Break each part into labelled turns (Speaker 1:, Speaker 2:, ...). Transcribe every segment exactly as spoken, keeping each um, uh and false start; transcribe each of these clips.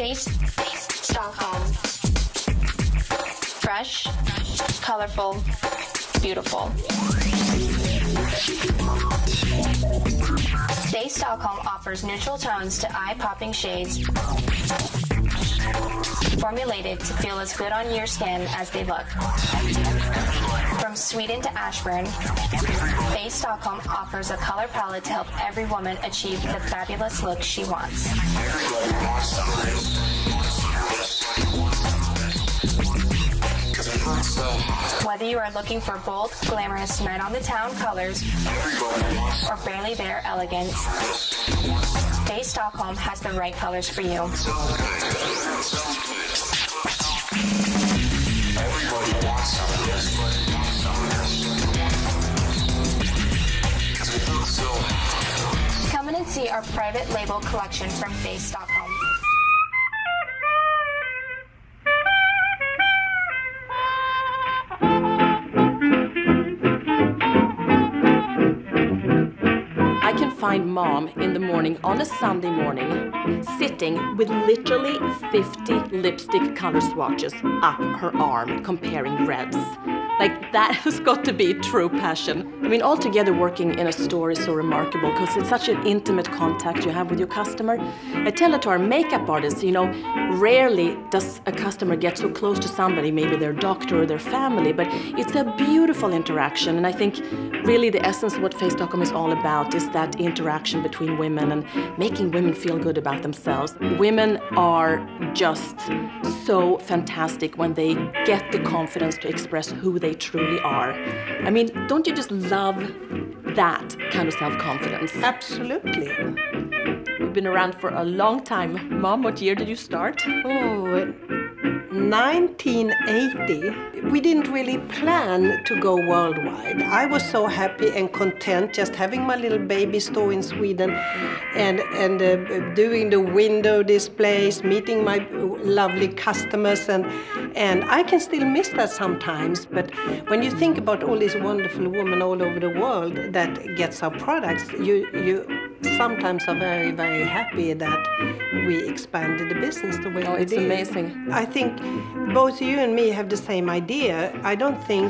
Speaker 1: Face Stockholm. Fresh, colorful, beautiful. Stay Stockholm offers neutral tones to eye-popping shades formulated to feel as good on your skin as they look. From Sweden to Ashburn, Face Stockholm offers a color palette to help every woman achieve the fabulous look she wants. Whether you are looking for bold, glamorous night-on-the-town colors or barely bare elegance, Face Stockholm has the right colors for you. Come in and see our private label collection from Face Stockholm.
Speaker 2: Find mom in the morning on a Sunday morning sitting with literally fifty lipstick color swatches up her arm comparing reds. Like, that has got to be true passion. I mean, altogether working in a store is so remarkable because it's such an intimate contact you have with your customer. I tell it to our makeup artists, you know, rarely does a customer get so close to somebody, maybe their doctor or their family, but it's a beautiful interaction. And I think really the essence of what Face Stockholm is all about is that interaction between women and making women feel good about themselves. Women are just so fantastic when they get the confidence to express who they truly are. I mean, don't you just love that kind of self-confidence?
Speaker 3: Absolutely.
Speaker 2: You've been around for a long time. Mom, what year did you start?
Speaker 3: Oh, nineteen eighty. We didn't really plan to go worldwide. I was so happy and content just having my little baby store in Sweden and, and uh, doing the window displays, meeting my lovely customers, and, and I can still miss that sometimes. But when you think about all these wonderful women all over the world that gets our products, you, you sometimes are very, very happy that we expanded the business the way
Speaker 2: oh,
Speaker 3: we
Speaker 2: it's
Speaker 3: did.
Speaker 2: Amazing.
Speaker 3: I think both you and me have the same idea. I don't think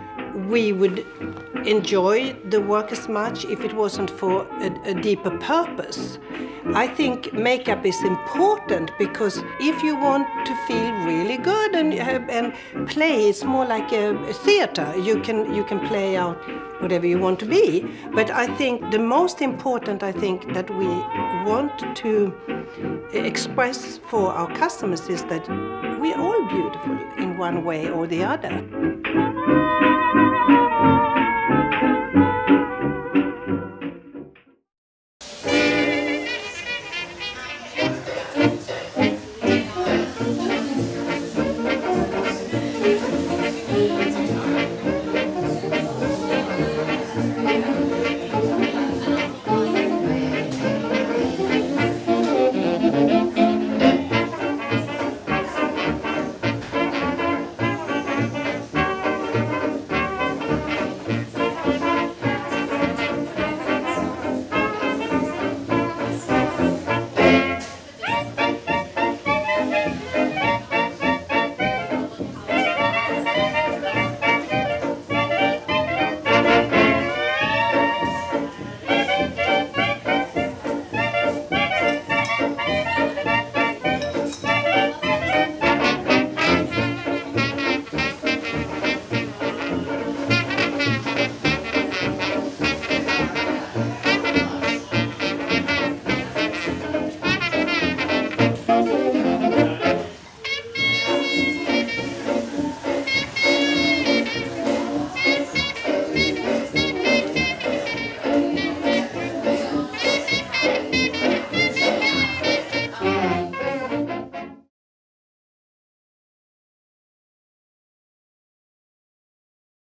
Speaker 3: we would enjoy the work as much if it wasn't for a, a deeper purpose. I think makeup is important because if you want to feel really good and, and play, it's more like a, a theater. You can, you can play out whatever you want to be. But I think the most important, I think, that we want to express for our customers is that we're all beautiful in one way or the other.